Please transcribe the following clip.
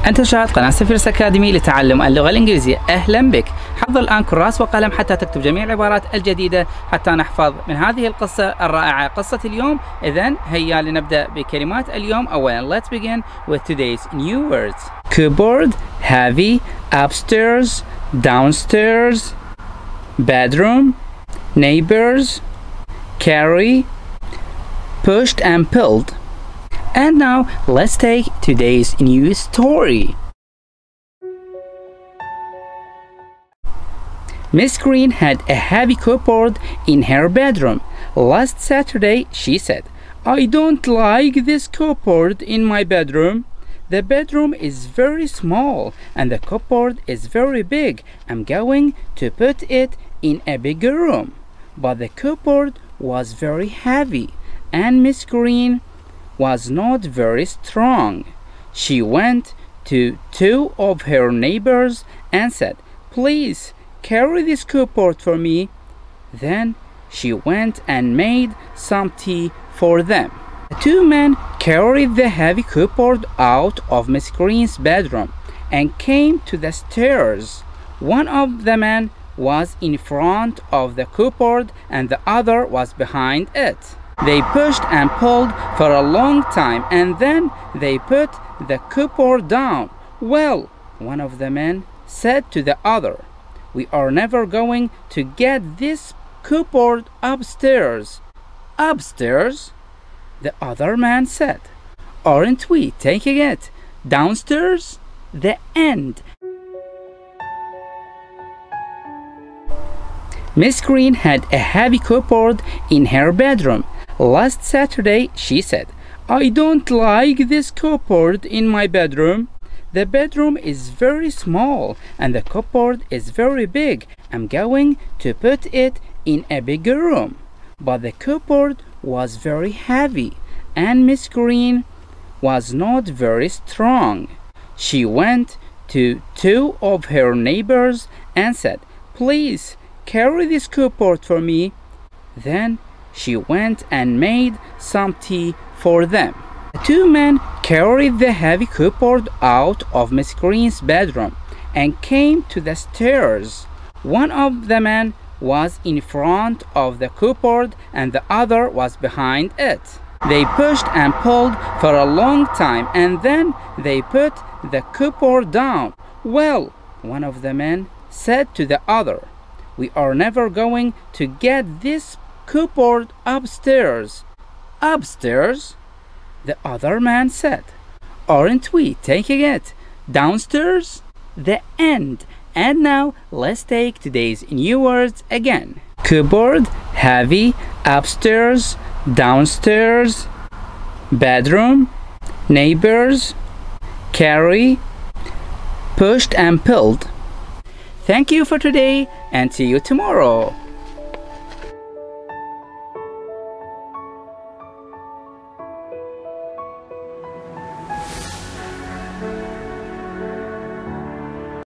أنت شاهد قناة سفيرس أكاديمي لتعلم اللغة الإنجليزية. أهلا بك. حضر الآن كراس وقلم حتى تكتب جميع العبارات الجديدة حتى نحفظ من هذه القصة الرائعة قصة اليوم. إذن هيا لنبدأ بكلمات اليوم. أولا let's begin with today's new words. Cupboard, heavy, upstairs, downstairs, bedroom, neighbors, carry, pushed and pulled. And now let's take today's new story. Miss Green had a heavy cupboard in her bedroom. Last Saturday, she said, "I don't like this cupboard in my bedroom. The bedroom is very small and the cupboard is very big. I'm going to put it in a bigger room." But the cupboard was very heavy and Miss Green was not very strong. She went to two of her neighbors and said, "Please carry this cupboard for me." Then she went and made some tea for them. The two men carried the heavy cupboard out of Miss Green's bedroom and came to the stairs. One of the men was in front of the cupboard and the other was behind it. They pushed and pulled for a long time and then they put the cupboard down. "Well," one of the men said to the other, "we are never going to get this cupboard upstairs." "Upstairs?" the other man said. "Aren't we taking it downstairs?" The end. Miss Green had a heavy cupboard in her bedroom. Last Saturday, she said, "I don't like this cupboard in my bedroom. The bedroom is very small and the cupboard is very big. I'm going to put it in a bigger room." But the cupboard was very heavy and Miss Green was not very strong. She went to two of her neighbors and said, "Please carry this cupboard for me." Then she went and made some tea for them. The two men carried the heavy cupboard out of Miss Green's bedroom and came to the stairs. One of the men was in front of the cupboard and the other was behind it. They pushed and pulled for a long time and then they put the cupboard down. "Well," one of the men said to the other, "we are never going to get this cupboard upstairs." "Upstairs?" the other man said. "Aren't we taking it downstairs?" The end. And now let's take today's new words again. Cupboard, heavy, upstairs, downstairs, bedroom, neighbors, carry, pushed and pulled. Thank you for today and see you tomorrow.